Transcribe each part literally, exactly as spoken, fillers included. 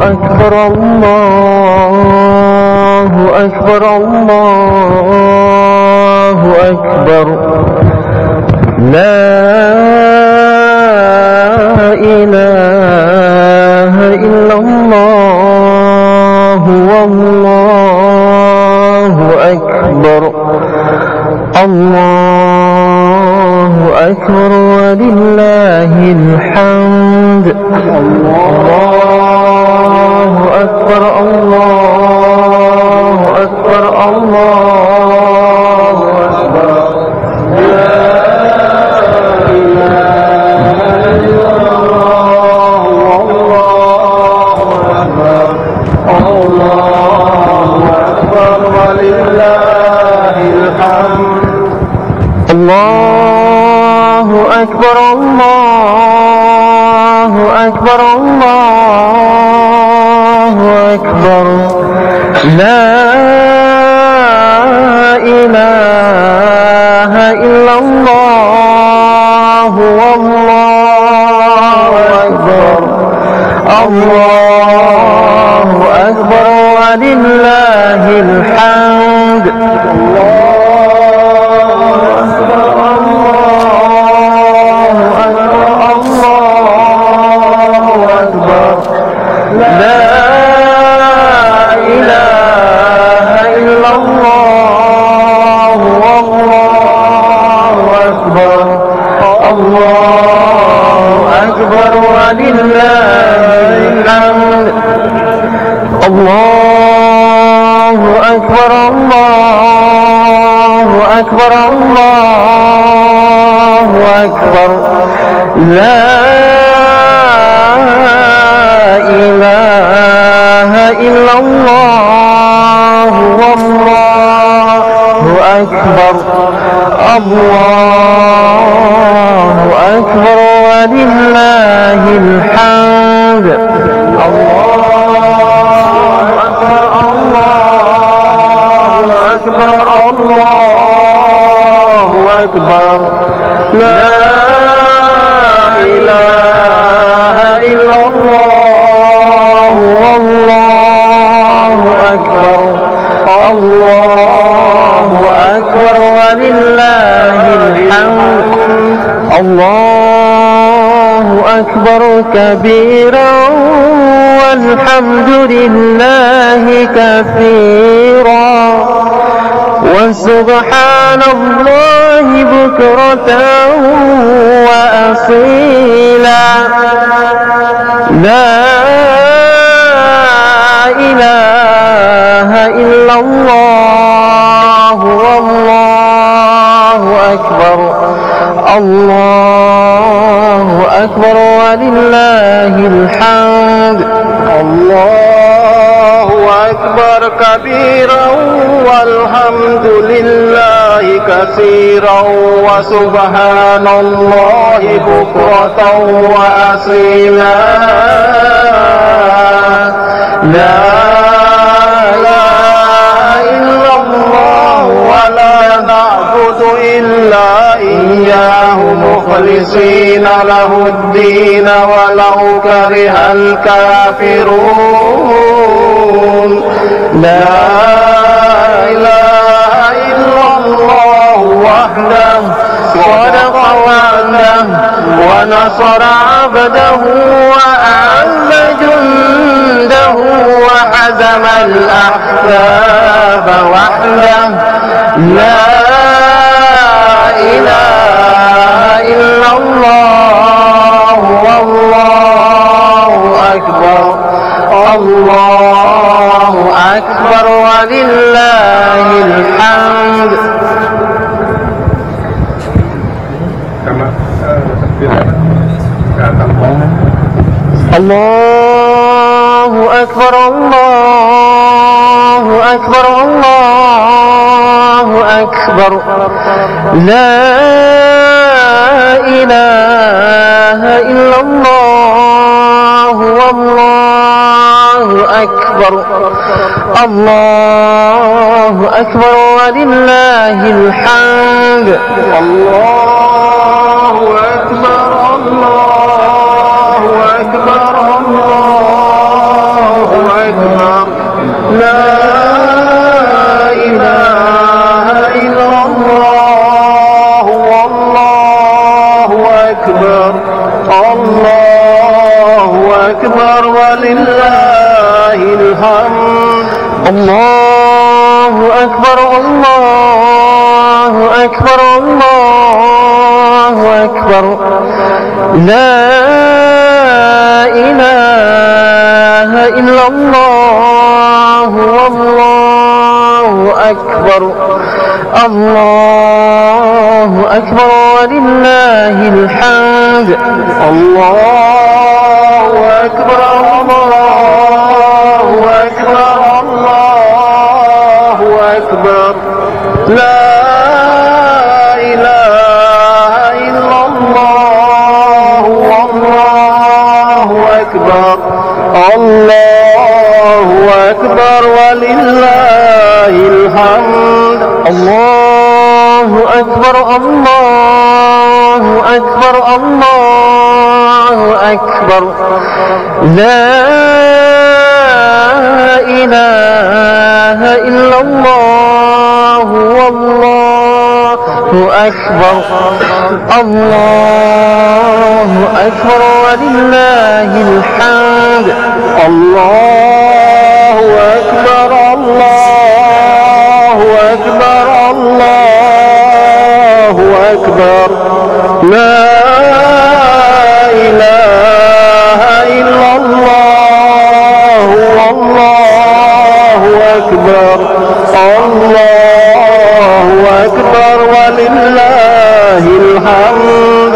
أكبر الله أكبر الله أكبر لا إله إلا الله والله أكبر الله أكبر ولله الحمد الله أكبر الله أكبر الله أكبر لا إله إلا الله والله أكبر الله أكبر ولله الحمد الله أكبر الله أكبر الله أكبر لا إله إلا الله والله أكبر الله أكبر ولله الحمد الله أكبر الله أكبر الله أكبر لا إله إلا الله والله أكبر الله أكبر ولله الحمد الله أكبر الله أكبر الله أكبر لا إله إلا الله والله أكبر الله أكبر ولله الحمد الله أكبر كبيرا والحمد لله كثيرا وسبحان الله بكرة وأصيلا لا إله إلا الله والله أكبر الله أكبر ولله الحمد الله أكبر كبيرا والحمد لله كثيرا وسبحان الله بكرة وأصيلا لا إله إلا الله ولا نعبد إلا إياه مخلصين له الدين ولو كره الكافرون لا إله إلا الله وحده صدق وعده ونصر عبده وأعز جنده وحزم الأحزاب وحده لا إله إلا الله والله أكبر الله أكبر ولله الحمد الله أكبر الله أكبر الله أكبر لا إله إلا الله والله أكبر الله أكبر ولله الحمد الله أكبر الله أكبر الله أكبر ولله الحمد. الله أكبر الله أكبر الله أكبر لا إله إلا الله والله أكبر الله أكبر ولله الحمد. الله أكبر الله أكبر الله أكبر لا إله إلا الله والله أكبر الله أكبر ولله الحمد. الله أكبر الله أكبر الله أكبر لا إله إلا الله والله أكبر الله أكبر ولله الحمد. الله أكبر الله أكبر الله أكبر لا إله إلا الله والله أكبر الله أكبر ولله الحمد.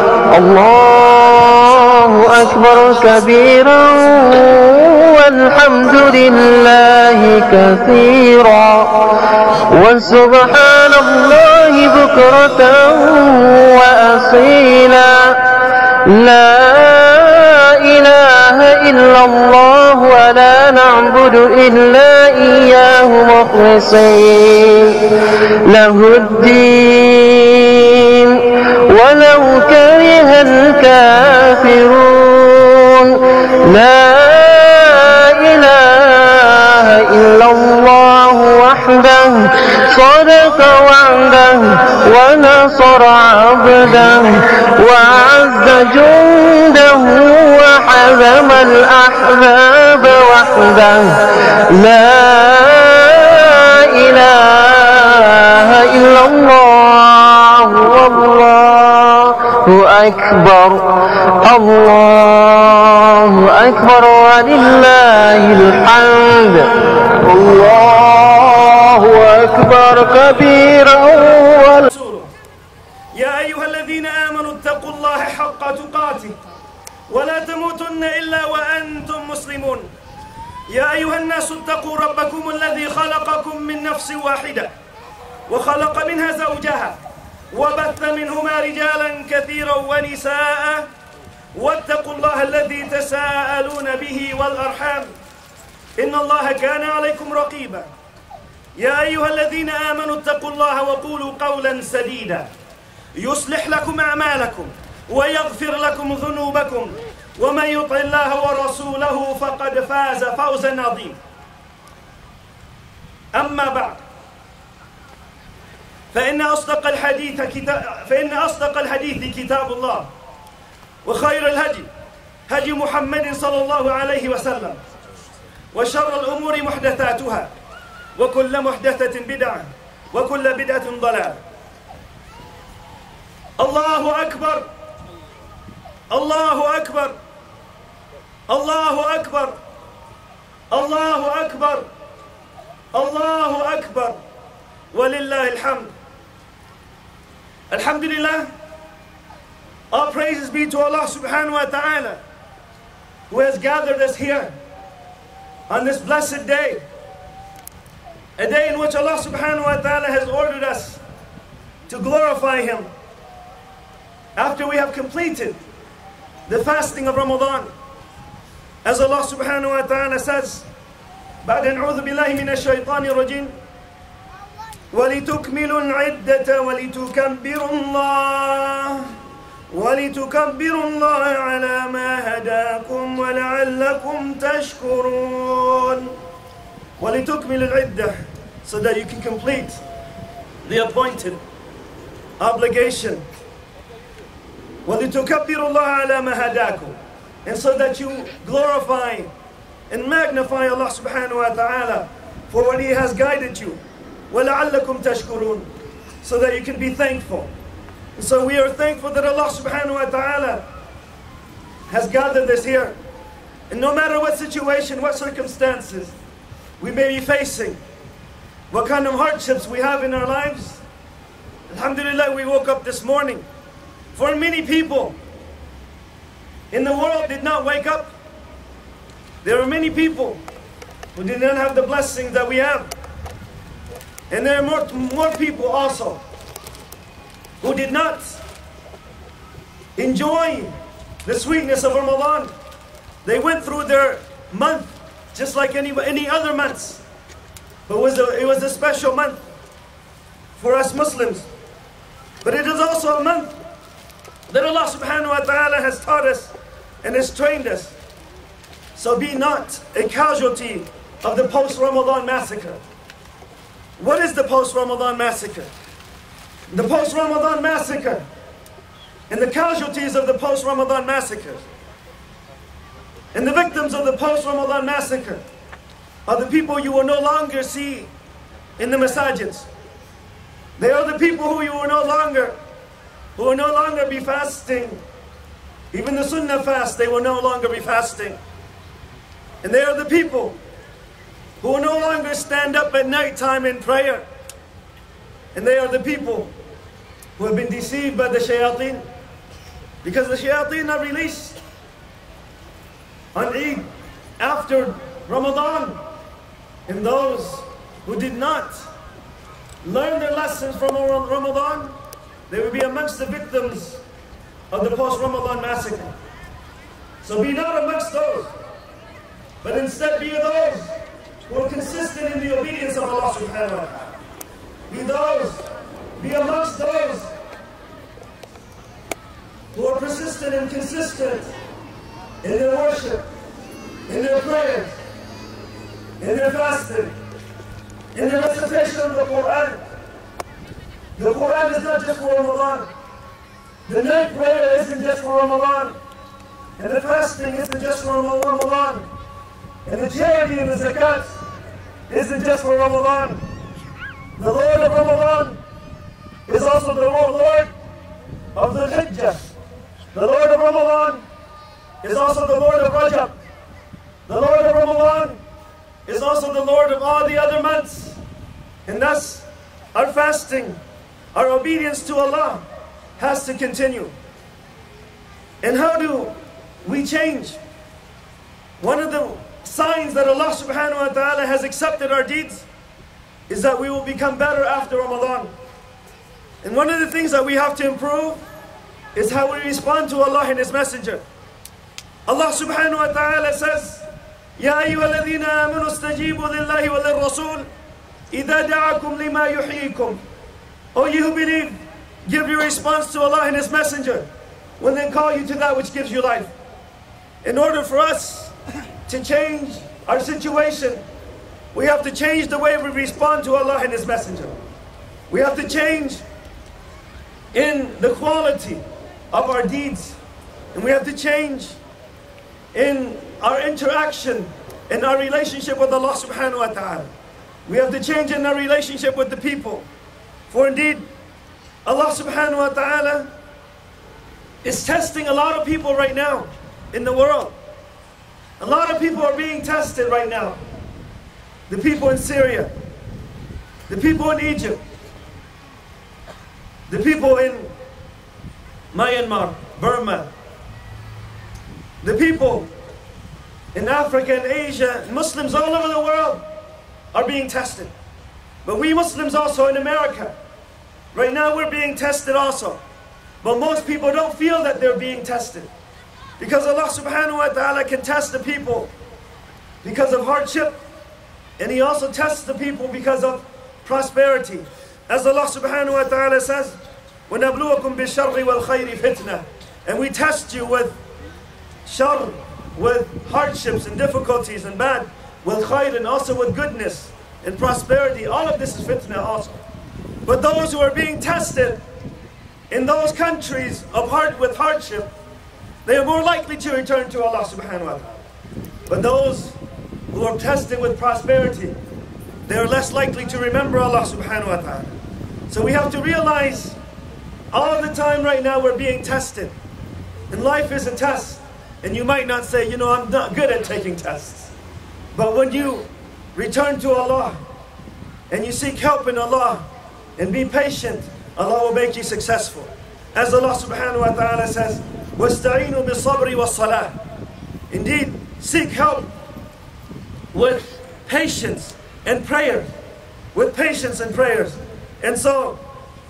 الله أكبر كبيرا والحمد لله كثيرا وسبحان الله بكرة وأصيلا لا إله إلا الله ولا نعبد إلا إياه مخلصين له الدين ولو كره الكافرون. لا إله إلا الله وحده صدق وعده ونصر عبده وعز جنده وحزم الأحزاب وحده. لا إله إلا الله والله أكبر الله أكبر ولله الحمد. الله أكبر كبيرا. يا أيها الذين آمنوا اتقوا الله حق تقاته ولا تموتن إلا وأنتم مسلمون. يا أيها الناس اتقوا ربكم الذي خلقكم من نفس واحدة وخلق منها زوجها وبث منهما رجالا كثيرا ونساء واتقوا الله الذي تساءلون به والأرحام إن الله كان عليكم رقيبا. يا أيها الذين آمنوا اتقوا الله وقولوا قولا سديدا يصلح لكم أعمالكم ويغفر لكم ذنوبكم ومن يطع الله ورسوله فقد فاز فوزا عظيما. أما بعد فإن أصدق الحديث كتاب فإن أصدق الحديث كتاب الله وخير الهدي هدي محمد صلى الله عليه وسلم وشر الأمور محدثاتها وكل محدثة بدعة وكل بدعة ضلالة. الله أكبر الله أكبر الله أكبر الله أكبر الله أكبر ولله الحمد. Alhamdulillah, all praises be to Allah subhanahu wa ta'ala who has gathered us here on this blessed day, a day in which Allah subhanahu wa ta'ala has ordered us to glorify Him after we have completed the fasting of Ramadan. As Allah subhanahu wa ta'ala says, بعد أعوذ بالله من الشيطان الرجيم ولتكملوا العدة ولتكبروا الله ولتكبروا الله على ما هداكم ولعلكم تشكرون. ولتكملوا العدة, so that you can complete the appointed obligation. ولتكبروا الله على ما هداكم, and so that you glorify and magnify Allah subhanahu wa ta'ala for what He has guided you. وَلَعَلَّكُمْ تَشْكُرُونَ, so that you can be thankful. And so we are thankful that Allah subhanahu wa ta'ala has gathered us here. And no matter what situation, what circumstances we may be facing, what kind of hardships we have in our lives, alhamdulillah, we woke up this morning. For many people in the world did not wake up. There are many people who did not have the blessings that we have. And there are more, more people also who did not enjoy the sweetness of Ramadan. They went through their month just like any, any other months. But it was, a, it was a special month for us Muslims. But it is also a month that Allah subhanahu wa ta'ala has taught us and has trained us. So be not a casualty of the post-Ramadan massacre. What is the post-Ramadan massacre? The post-Ramadan massacre and the casualties of the post-Ramadan massacre and the victims of the post-Ramadan massacre are the people you will no longer see in the masajids. They are the people who you will no longer, who will no longer be fasting. Even the Sunnah fast, they will no longer be fasting. And they are the people who will no longer stand up at night time in prayer. And they are the people who have been deceived by the shayateen. Because the shayateen are released on Eid after Ramadan. And those who did not learn their lessons from Ramadan, they will be amongst the victims of the post-Ramadan massacre. So be not amongst those, but instead be those who are consistent in the obedience of Allah subhanahu wa ta'ala. Be those, be amongst those who are persistent and consistent in their worship, in their prayers, in their fasting, in the recitation of the Quran. The Quran is not just for Ramadan. The night prayer isn't just for Ramadan. And the fasting isn't just for Ramadan. And the charity and the zakat isn't just for Ramadan. The Lord of Ramadan is also the Lord of the Hijjah. The Lord of Ramadan is also the Lord of Rajab. The Lord of Ramadan is also the Lord of all the other months. And thus, our fasting, our obedience to Allah has to continue. And how do we change? One of the signs that Allah subhanahu wa ta'ala has accepted our deeds is that we will become better after Ramadan. And one of the things that we have to improve is how we respond to Allah and His Messenger. Allah subhanahu wa ta'ala says, يَا أَيُّهَا الَّذِينَ آمَنُوا اسْتَجِيبُوا لِلَّهِ وَلِلرَّسُولِ إِذَا دَعَكُمْ لِمَا يُحْيِيكُمْ. O you who believe, give your response to Allah and His Messenger when they call you to that which gives you life. In order for us to change our situation, we have to change the way we respond to Allah and His Messenger. We have to change in the quality of our deeds. And we have to change in our interaction, in our relationship with Allah subhanahu wa ta'ala. We have to change in our relationship with the people. For indeed, Allah subhanahu wa ta'ala is testing a lot of people right now in the world. A lot of people are being tested right now. The people in Syria, the people in Egypt, the people in Myanmar, Burma, the people in Africa and Asia, Muslims all over the world are being tested. But we Muslims also in America, right now we're being tested also. But most people don't feel that they're being tested. Because Allah subhanahu wa ta'ala can test the people because of hardship. And He also tests the people because of prosperity. As Allah subhanahu wa ta'ala says, وَنَبْلُوَكُمْ بِالشَّرِّ وَالْخَيْرِ فِتْنَةً. And we test you with shar, with hardships and difficulties and bad, with khair and also with goodness and prosperity. All of this is fitna also. But those who are being tested in those countries of hard, with hardship, they are more likely to return to Allah subhanahu wa ta'ala. But those who are tested with prosperity, they are less likely to remember Allah subhanahu wa ta'ala. So we have to realize all the time right now we're being tested. And life is a test. And you might not say, you know, I'm not good at taking tests. But when you return to Allah and you seek help in Allah and be patient, Allah will make you successful. As Allah subhanahu wa ta'ala says, وَاسْتَعِينُوا بِالصَّبْرِ وَالصَّلَاةِ. Indeed, seek help with patience and prayer. With patience and prayers. And so,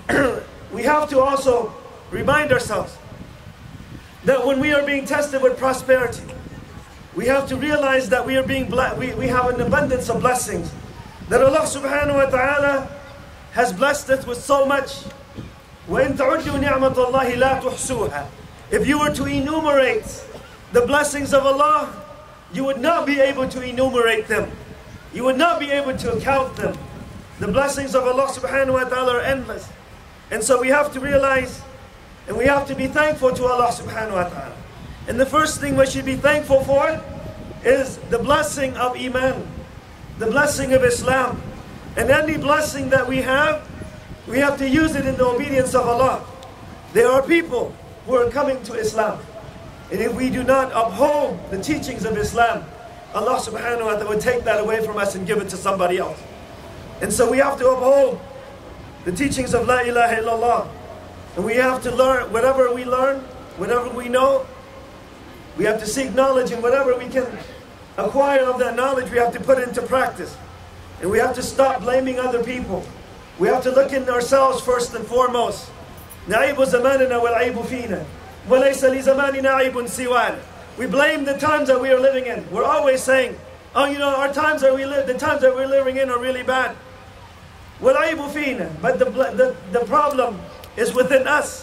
we have to also remind ourselves that when we are being tested with prosperity, we have to realize that we are being ble- we, we have an abundance of blessings. That Allah subhanahu wa ta'ala has blessed us with so much. وَإِن تَعُدُّوا نِعْمَةَ اللَّهِ لَا تُحْصُوهَا. If you were to enumerate the blessings of Allah, you would not be able to enumerate them. You would not be able to count them. The blessings of Allah subhanahu wa ta'ala are endless. And so we have to realize and we have to be thankful to Allah subhanahu wa ta'ala. And the first thing we should be thankful for is the blessing of Iman, the blessing of Islam. And any blessing that we have, we have to use it in the obedience of Allah. There are people who are coming to Islam. And if we do not uphold the teachings of Islam, Allah subhanahu wa ta'ala would take that away from us and give it to somebody else. And so we have to uphold the teachings of La ilaha illallah. And we have to learn whatever we learn, whatever we know. We have to seek knowledge, and whatever we can acquire of that knowledge, we have to put into practice. And we have to stop blaming other people. We have to look in ourselves first and foremost. نعيب زماننا والعيب فينا وليس لزماننا عيب سوانا. We blame the times that we are living in. We're always saying, oh, you know, our times that we live, the times that we're living in are really bad. وَالْعَيْبُ فِينَا. But the, the, the problem is within us.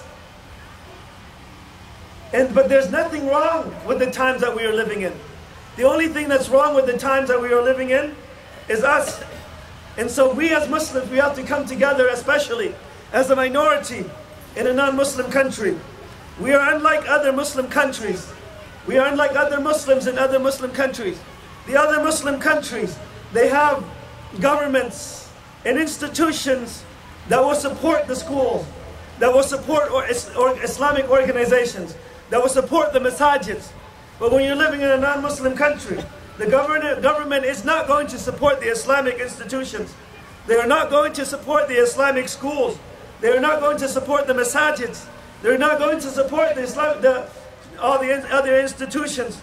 And But there's nothing wrong with the times that we are living in. The only thing that's wrong with the times that we are living in is us. And so we as Muslims, we have to come together, especially as a minority in a non-Muslim country. We are unlike other Muslim countries. We are unlike other Muslims in other Muslim countries. The other Muslim countries, they have governments and institutions that will support the schools, that will support or, or Islamic organizations, that will support the masajids. But when you're living in a non-Muslim country, the government, government is not going to support the Islamic institutions. They are not going to support the Islamic schools. They are not going to support the masajids. They're not going to support the Islam, the, all the other institutions.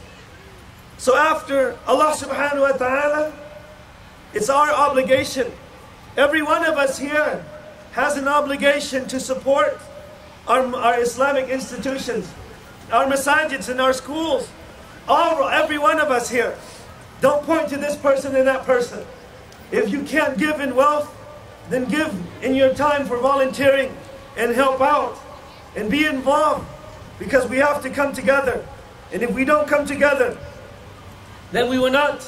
So after Allah subhanahu wa ta'ala, it's our obligation. Every one of us here has an obligation to support our, our Islamic institutions, our masajids and our schools. All, every one of us here. Don't point to this person and that person. If you can't give in wealth, then give in your time for volunteering and help out and be involved, because we have to come together. And if we don't come together, then we will not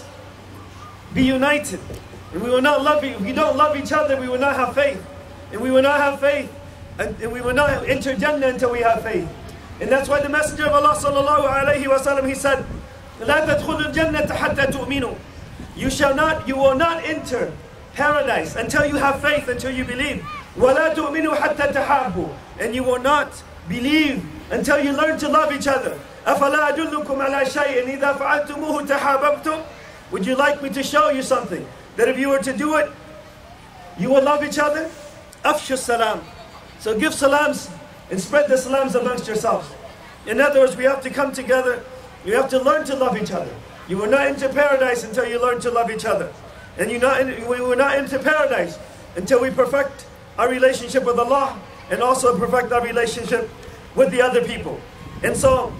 be united. And we will not love, if we don't love each other, we will not have faith. And we will not have faith, and, and we will not enter Jannah until we have faith. And that's why the Messenger of Allah sallallahu alayhi wa sallam, he said, لا تدخلوا الجنة حتى تؤمنوا. You shall not, you will not enter paradise until you have faith, until you believe. ولا تؤمنوا حتى تحابوا. And you will not believe until you learn to love each other. أفلا أدلكم على شيء إذا فعلتموه تحاببتم. Would you like me to show you something that if you were to do it, you will love each other? أفشوا السلام. So give salams and spread the salams amongst yourselves. In other words, we have to come together. You have to learn to love each other. You will not enter paradise until you learn to love each other. And you not, we will not enter paradise until we perfect our relationship with Allah and also perfect our relationship with the other people. And so,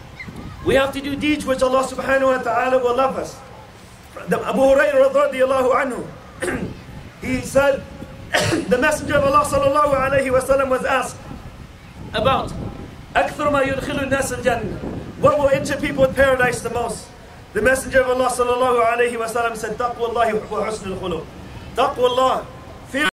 we have to do deeds which Allah subhanahu wa ta'ala will love us. The Abu Hurairah radiyallahu anhu, he said, the Messenger of Allah sallallahu alayhi wa sallam was asked about أكثر ما يدخل الناس الجنة. What will enter people with paradise the most? The Messenger of Allah sallallahu alayhi wa sallam said, Taqwa Allah wa husnul khuluq. Taqwa Allah